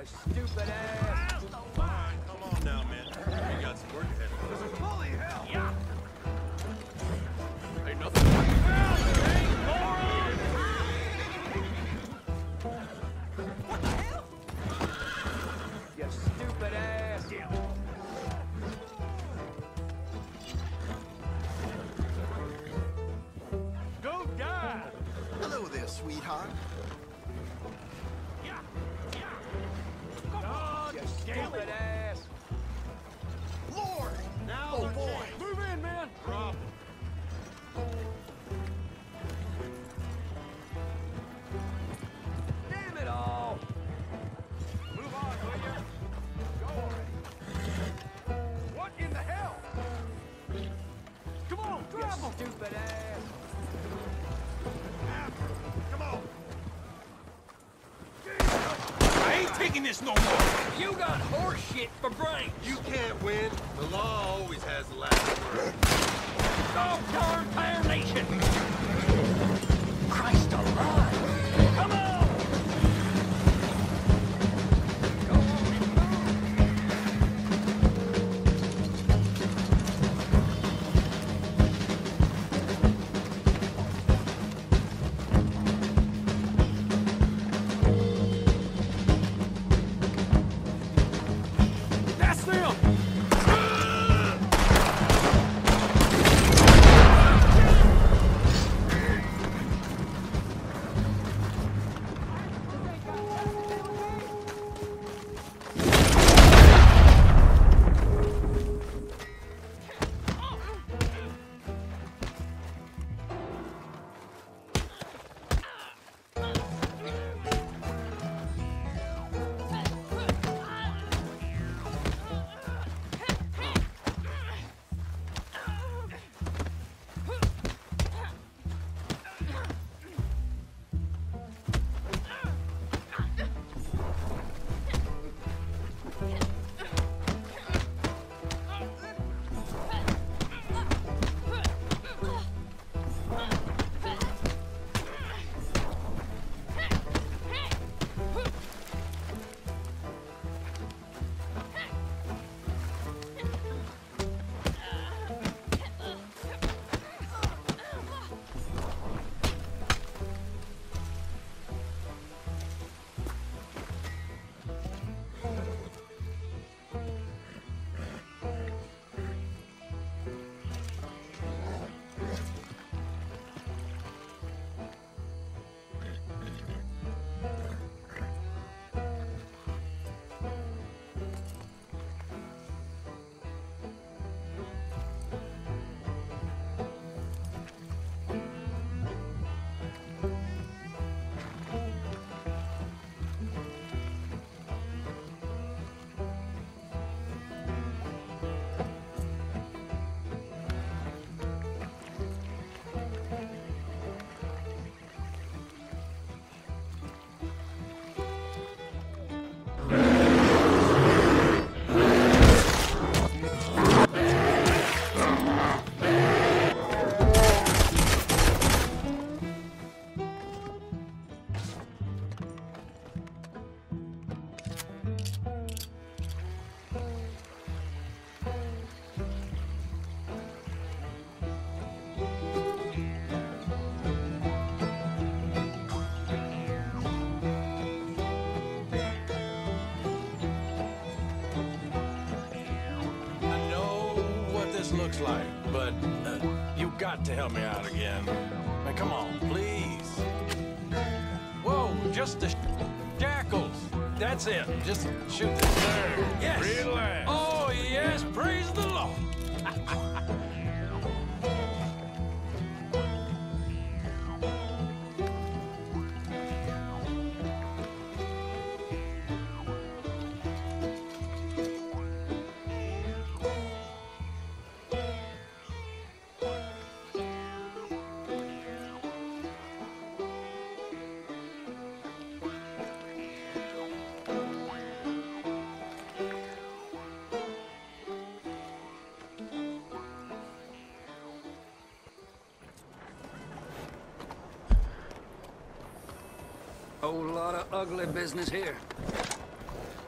stupid ass! Fine, come on now, man. We got some work ahead of us. Holy hell! Yeah. Ain't nothing. What the hell? You stupid ass! Go die. Hello there, sweetheart. Yeah. God You damn stupid it. ass! Lord! Now, Oh boy! Move in, man. Problem. Damn it all! Move on, will ya? Go already. What in the hell? Come on, You drive 'em. stupid ass! Come on. I ain't taking this no more. You got horse shit for brains. You can't win. The law always has the last word. Dog darn Fire Nation. Christ alive. Come on. That's them. I know what this looks like, but you got to help me out again. Now, come on, please. Whoa, just the jackals. That's it. Just shoot this there. Yes. Relax. Oh, yes. Praise the Lord. Whole lot of ugly business here.